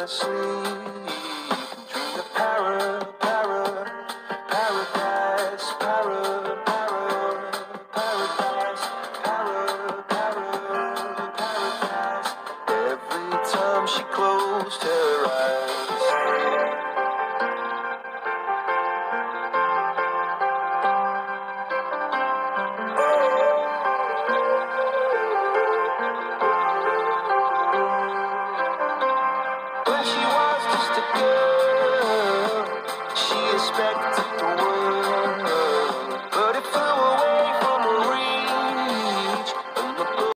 sleep. Dream of paradise, paradise. Every time she closed her eyes. When she was just a girl, she expected